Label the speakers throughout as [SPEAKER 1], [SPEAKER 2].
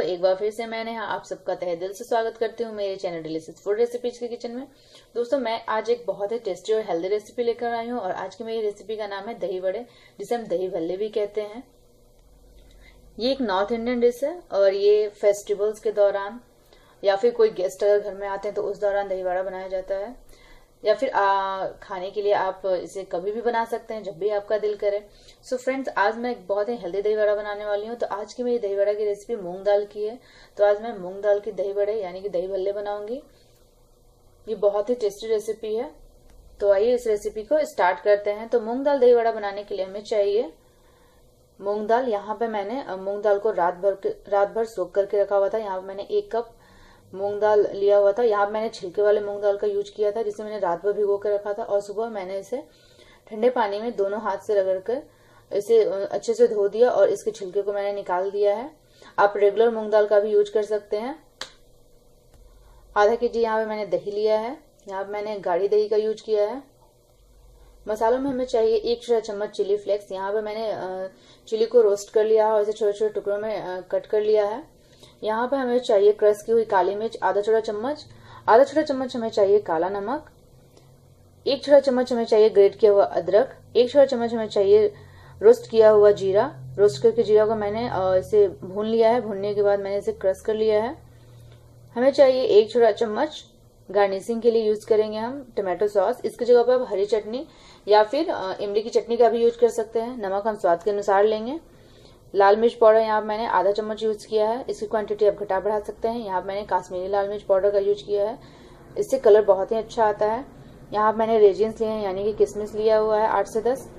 [SPEAKER 1] एक बार फिर से मैंने आप सबका तहे दिल से स्वागत करती हूँ मेरे चैनल डिलीशियस फूड रेसिपीज के किचन में। दोस्तों, मैं आज एक बहुत ही टेस्टी और हेल्दी रेसिपी लेकर आई हूँ और आज की मेरी रेसिपी का नाम है दही बड़े, जिसे हम दही भल्ले भी कहते हैं। ये एक नॉर्थ इंडियन डिश है और ये फेस्टिवल्स के दौरान या फिर कोई गेस्ट अगर घर में आते हैं तो उस दौरान दही बड़ा बनाया जाता है, या फिर खाने के लिए आप इसे कभी भी बना सकते हैं जब भी आपका दिल करे। सो फ्रेंड्स, आज मैं एक बहुत ही हेल्दी दही बड़ा बनाने वाली हूँ। तो आज की मेरी दही बड़ा की रेसिपी मूंग दाल की है। तो आज मैं मूंग दाल की दही बड़े यानी कि दही भल्ले बनाऊंगी। ये बहुत ही टेस्टी रेसिपी है। तो आइए इस रेसिपी को स्टार्ट करते हैं। तो मूंग दाल दही बड़ा बनाने के लिए हमें चाहिए मूंग दाल। यहाँ पे मैंने मूंग दाल को रात भर सोख करके रखा हुआ था। यहाँ पे मैंने 1 कप मूंग दाल लिया हुआ था। यहाँ मैंने छिलके वाले मूंग दाल का यूज किया था, जिसे मैंने रात भर भिगो कर रखा था और सुबह मैंने इसे ठंडे पानी में दोनों हाथ से रगड़कर इसे अच्छे से धो दिया और इसके छिलके को मैंने निकाल दिया है। आप रेगुलर मूंग दाल का भी यूज कर सकते हैं। आधा केजी यहाँ पे मैंने दही लिया है। यहाँ पे मैंने गाढ़ी दही का यूज किया है। मसालों में हमें चाहिए 1 छोटा चम्मच चिली फ्लेक्स। यहाँ पे मैंने चिली को रोस्ट कर लिया है और इसे छोटे छोटे टुकड़ों में कट कर लिया है। यहाँ पे हमें चाहिए क्रश की हुई काली मिर्च आधा छोटा चम्मच हमें चाहिए काला नमक, 1 छोटा चम्मच हमें चाहिए ग्रेट किया हुआ अदरक, 1 छोटा चम्मच हमें चाहिए रोस्ट किया हुआ जीरा। रोस्ट करके जीरा को मैंने इसे भून लिया है। भूनने के बाद मैंने इसे क्रश कर लिया है। हमें चाहिए 1 छोटा चम्मच गार्निशिंग के लिए यूज करेंगे हम टमाटो सॉस। इसकी जगह पर आप हरी चटनी या फिर इमली की चटनी का भी यूज कर सकते हैं। नमक हम स्वाद के अनुसार लेंगे। लाल मिर्च पाउडर यहाँ मैंने आधा चम्मच यूज किया है। इसकी क्वांटिटी आप घटा बढ़ा सकते हैं। यहाँ मैंने काश्मीरी लाल मिर्च पाउडर का यूज किया है। इससे कलर बहुत ही अच्छा आता है। यहाँ मैंने रेजिन्स लिए हैं यानी कि किशमिश लिया हुआ है 8 से 10।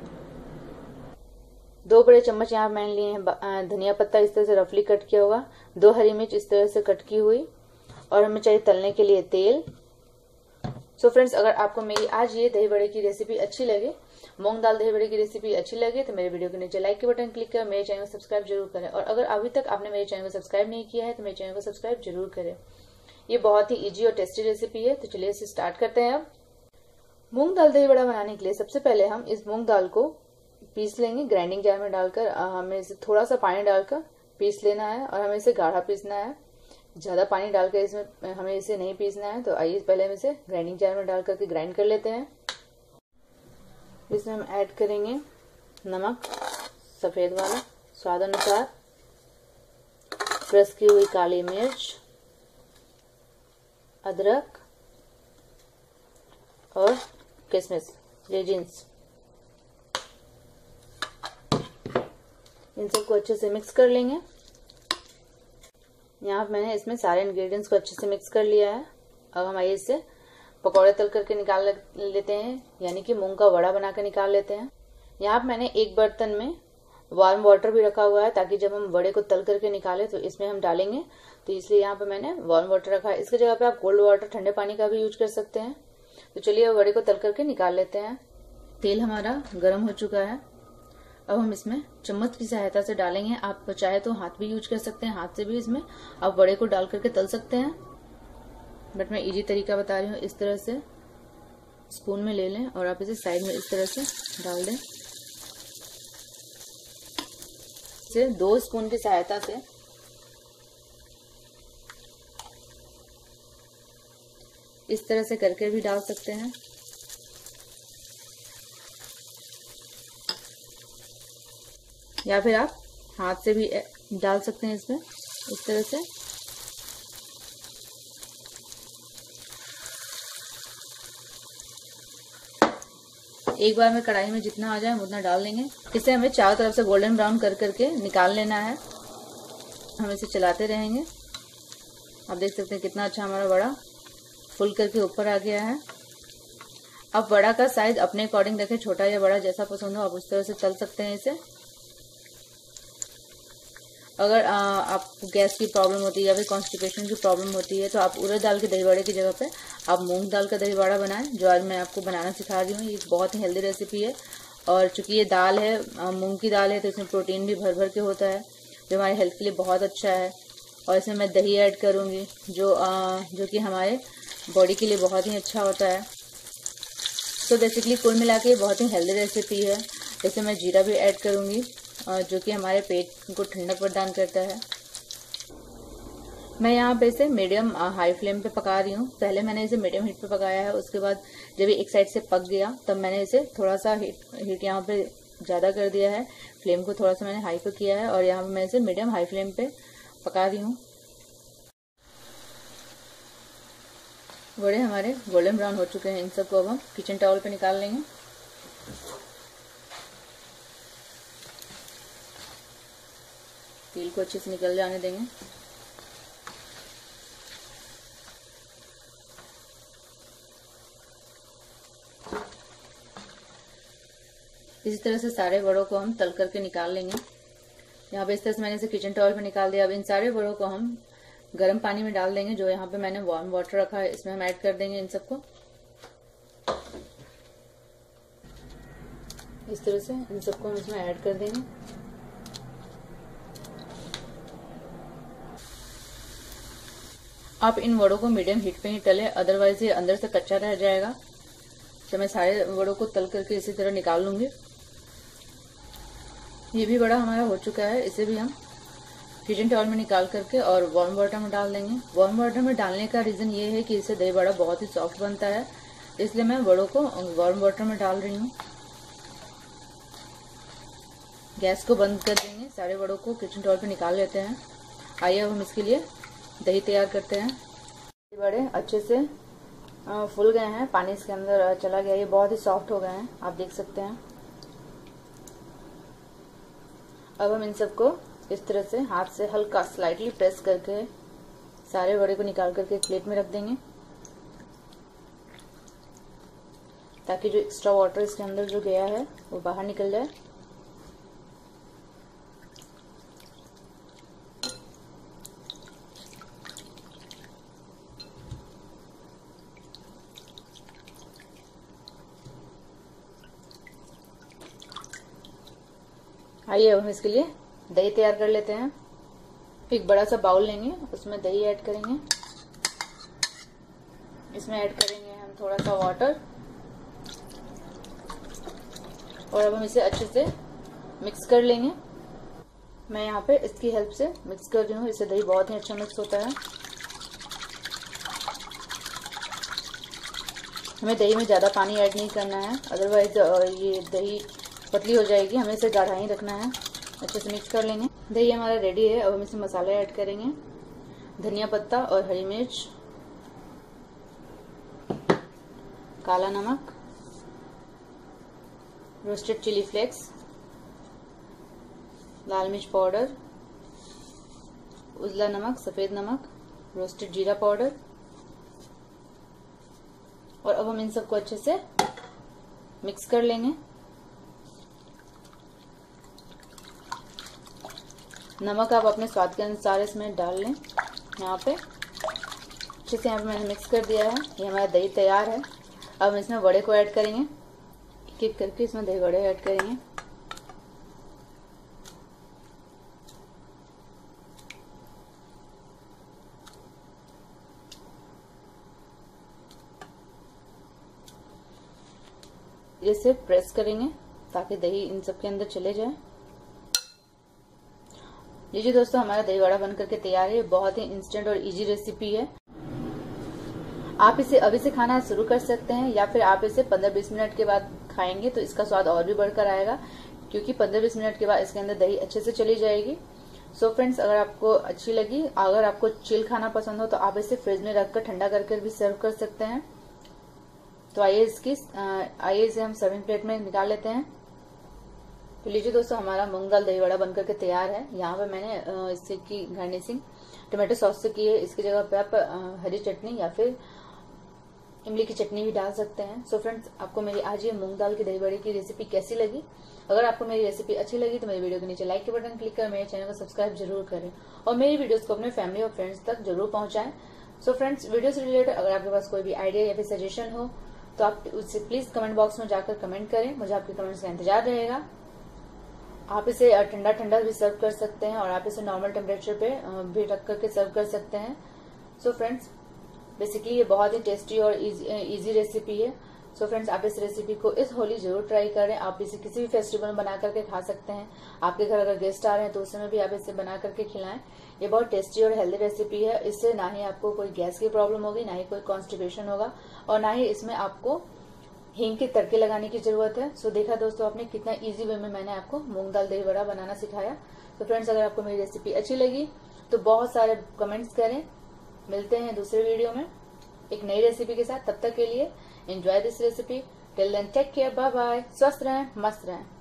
[SPEAKER 1] 2 बड़े चम्मच यहाँ मैंने लिए हैं धनिया पत्ता इस तरह से रफली कट किया हुआ, 2 हरी मिर्च इस तरह से कट की हुई, और हमें चाहिए तलने के लिए तेल। सो फ्रेंड्स, अगर आपको मेरी आज ये दही बड़े की रेसिपी अच्छी लगे, मूंग दाल दही बड़े की रेसिपी अच्छी लगे, तो मेरे वीडियो के नीचे लाइक के बटन क्लिक कर मेरे चैनल को सब्सक्राइब जरूर करें। और अगर अभी तक आपने मेरे चैनल को सब्सक्राइब नहीं किया है तो मेरे चैनल को सब्सक्राइब जरूर करें। ये बहुत ही इजी और टेस्टी रेसिपी है। तो चलिए इसे स्टार्ट करते हैं। अब मूंग दाल दही बड़ा बनाने के लिए सबसे पहले हम इस मूंग दाल को पीस लेंगे ग्राइंडिंग जार में डालकर। हमें इसे थोड़ा सा पानी डालकर पीस लेना है और हमें इसे गाढ़ा पीसना है। ज्यादा पानी डालकर इसमें हमें इसे नहीं पीसना है। तो आइए पहले हम इसे ग्राइंडिंग जार में डाल करके ग्राइंड कर लेते हैं। इसमें हम ऐड करेंगे नमक सफेद वाला स्वाद अनुसार, क्रश की हुई काली मिर्च, अदरक और किशमिश रेजिन्स। इन सबको अच्छे से मिक्स कर लेंगे। यहाँ मैंने इसमें सारे इंग्रेडिएंट्स को अच्छे से मिक्स कर लिया है। अब हम आइए इससे पकौड़े तल करके निकाल लेते हैं, यानी कि मूंग का वड़ा बनाकर निकाल लेते हैं। यहाँ मैंने एक बर्तन में वार्म वाटर भी रखा हुआ है ताकि जब हम वड़े को तल करके निकालें तो इसमें हम डालेंगे, तो इसलिए यहाँ पे मैंने वार्म वाटर रखा है। इसकी जगह पे आप कोल्ड वाटर ठंडे पानी का भी यूज कर सकते हैं। तो चलिए अब वड़े को तल करके निकाल लेते हैं। तेल हमारा गर्म हो चुका है। अब हम इसमें चम्मच की सहायता से डालेंगे। आप चाहे तो हाथ भी यूज कर सकते हैं, हाथ से भी इसमें आप वड़े को डाल करके तल सकते हैं, बट मैं इजी तरीका बता रही हूँ। इस तरह से स्पून में ले लें और आप इसे साइड में इस तरह से डाल दें। इसे 2 स्पून की सहायता से इस तरह से करके भी डाल सकते हैं। या फिर आप हाथ से भी डाल सकते हैं इसमें इस तरह से। एक बार में कढ़ाई में जितना आ जाए हम उतना डाल देंगे। इसे हमें चारों तरफ से गोल्डन ब्राउन कर करके निकाल लेना है। हम इसे चलाते रहेंगे। आप देख सकते हैं कितना अच्छा हमारा वड़ा फुल करके ऊपर आ गया है। अब वड़ा का साइज अपने अकॉर्डिंग रखें, छोटा या बड़ा जैसा पसंद हो आप उस तरह से तल सकते हैं इसे। अगर आपको गैस की प्रॉब्लम होती है या फिर कॉन्स्टिपेशन की प्रॉब्लम होती है तो आप उड़द दाल के दही बड़े की जगह पे आप मूंग दाल का दही बड़ा बनाएं, जो आज मैं आपको बनाना सिखा रही हूँ। ये बहुत ही हेल्दी रेसिपी है और चूंकि ये दाल है मूंग की दाल है तो इसमें प्रोटीन भी भर भर के होता है, जो हमारे हेल्थ के लिए बहुत अच्छा है। और इसमें मैं दही ऐड करूँगी जो कि हमारे बॉडी के लिए बहुत ही अच्छा होता है। तो बेसिकली कुल मिला के बहुत ही हेल्दी रेसिपी है। इसमें मैं जीरा भी ऐड करूँगी जो कि हमारे पेट को ठंडक प्रदान करता है। मैं यहाँ पे इसे मीडियम हाई फ्लेम पे पका रही हूँ। पहले मैंने इसे मीडियम हीट पे पकाया है, उसके बाद जब ये एक साइड से पक गया तब मैंने इसे थोड़ा सा हीट यहाँ पे ज्यादा कर दिया है, फ्लेम को थोड़ा सा मैंने हाई पे किया है और यहाँ पे मैं इसे मीडियम हाई फ्लेम पे पका रही हूँ। वड़े हमारे गोल्डन ब्राउन हो चुके हैं, इन सबको अब हम किचन टॉवल पे निकाल लेंगे। तेल को अच्छे से निकल जाने देंगे। इसी तरह से सारे वड़ों को हम तल करके निकाल लेंगे। यहाँ पे इस तरह से मैंने इसे किचन टॉवल पे निकाल दिया। अब इन सारे वड़ों को हम गर्म पानी में डाल देंगे, जो यहाँ पे मैंने वार्म वाटर रखा है, इसमें हम ऐड कर देंगे इन सबको। इस तरह से इन सबको हम इसमें ऐड कर देंगे। आप इन वड़ों को मीडियम हीट पे ही तलें, अदरवाइज ये अंदर से कच्चा रह जाएगा। तो मैं सारे वड़ों को तल करके इसी तरह निकाल लूंगी। ये भी वड़ा हमारा हो चुका है, इसे भी हम किचन टॉवल में निकाल करके और वार्म वाटर में डाल देंगे। वार्म वाटर में डालने का रीजन ये है कि इससे दही वड़ा बहुत ही सॉफ्ट बनता है, इसलिए मैं वड़ों को वार्म वाटर में डाल रही हूँ। गैस को बंद कर देंगे, सारे वड़ों को किचन टॉवल पे निकाल लेते हैं। आइए अब हम इसके लिए दही तैयार करते हैं। वड़े अच्छे से फूल गए हैं, पानी इसके अंदर चला गया, ये बहुत ही सॉफ्ट हो गए हैं, आप देख सकते हैं। अब हम इन सबको इस तरह से हाथ से हल्का स्लाइटली प्रेस करके सारे वड़े को निकाल करके एक प्लेट में रख देंगे, ताकि जो एक्स्ट्रा वाटर इसके अंदर जो गया है वो बाहर निकल जाए। आइए अब हम इसके लिए दही तैयार कर लेते हैं। एक बड़ा सा बाउल लेंगे, उसमें दही ऐड करेंगे, इसमें ऐड करेंगे हम थोड़ा सा वाटर और अब हम इसे अच्छे से मिक्स कर लेंगे। मैं यहाँ पे इसकी हेल्प से मिक्स कर रही हूँ, इससे दही बहुत ही अच्छा मिक्स होता है। हमें दही में ज़्यादा पानी ऐड नहीं करना है, अदरवाइज ये दही पतली हो जाएगी, हमें इसे गाढ़ा ही रखना है। अच्छे से मिक्स कर लेंगे। दही हमारा रेडी है। अब हम इसमें मसाले ऐड करेंगे, धनिया पत्ता और हरी मिर्च, काला नमक, रोस्टेड चिली फ्लेक्स, लाल मिर्च पाउडर, उजला नमक, सफेद नमक, रोस्टेड जीरा पाउडर। और अब हम इन सबको अच्छे से मिक्स कर लेंगे। नमक आप अपने स्वाद के अनुसार इसमें डाल लें। यहाँ पे अच्छे से यहाँ पे मैंने मिक्स कर दिया है। ये हमारा दही तैयार है। अब हम इसमें वड़े को ऐड करेंगे, एक एक करके इसमें दही वड़े ऐड करेंगे। इसे प्रेस करेंगे ताकि दही इन सब के अंदर चले जाए। लीजिए दोस्तों, हमारा दही वड़ा बनकर के तैयार है। बहुत ही इंस्टेंट और इजी रेसिपी है। आप इसे अभी से खाना शुरू कर सकते हैं या फिर आप इसे 15-20 मिनट के बाद खाएंगे तो इसका स्वाद और भी बढ़कर आएगा, क्योंकि 15-20 मिनट के बाद इसके अंदर दही अच्छे से चली जाएगी। सो फ्रेंड्स, अगर आपको अच्छी लगी, अगर आपको चिल खाना पसंद हो तो आप इसे फ्रिज में रखकर ठंडा करके भी सर्व कर सकते हैं। तो आइए इसे हम सर्विंग प्लेट में निकाल लेते हैं। तो लीजिए दोस्तों, हमारा मूंग दाल दही वड़ा बनकर के तैयार है। यहाँ पे मैंने इससे की गार्निशिंग टोमेटो सॉस से की है। इसकी जगह पे आप हरी चटनी या फिर इमली की चटनी भी डाल सकते हैं। सो फ्रेंड्स, आपको मेरी आज ये मूंग दाल की दही बड़े की रेसिपी कैसी लगी? अगर आपको मेरी रेसिपी अच्छी लगी तो मेरी वीडियो के नीचे लाइक के बटन क्लिक कर मेरे चैनल को सब्सक्राइब जरूर करें और मेरी वीडियोस को अपने फैमिली और फ्रेंड्स तक जरूर पहुंचाएं। सो फ्रेंड्स, वीडियो से रिलेटेड अगर आपके पास कोई भी आइडिया या फिर सजेशन हो तो आप उससे प्लीज कमेंट बॉक्स में जाकर कमेंट करें। मुझे आपके कमेंट्स का इंतजार रहेगा। आप इसे ठंडा ठंडा भी सर्व कर सकते हैं और आप इसे नॉर्मल टेम्परेचर पे भी रख करके सर्व कर सकते हैं। सो फ्रेंड्स, बेसिकली ये बहुत ही टेस्टी और इजी रेसिपी है। सो फ्रेंड्स, आप इस रेसिपी को इस होली जरूर ट्राई करें। आप इसे किसी भी फेस्टिवल में बना करके खा सकते हैं। आपके घर अगर गेस्ट आ रहे हैं तो उस समय भी आप इसे बना करके खिलाएं। ये बहुत टेस्टी और हेल्दी रेसिपी है। इससे ना ही आपको कोई गैस की प्रॉब्लम होगी, ना ही कोई कॉन्स्टिपेशन होगा, और ना ही इसमें आपको हींग के तड़के लगाने की जरूरत है। सो देखा दोस्तों आपने कितना इजी वे में मैंने आपको मूंग दाल दही वड़ा बनाना सिखाया। तो फ्रेंड्स, अगर आपको मेरी रेसिपी अच्छी लगी तो बहुत सारे कमेंट्स करें। मिलते हैं दूसरे वीडियो में एक नई रेसिपी के साथ। तब तक के लिए enjoy this recipe. Till then take care, bye bye. स्वस्थ रहें, मस्त रहें।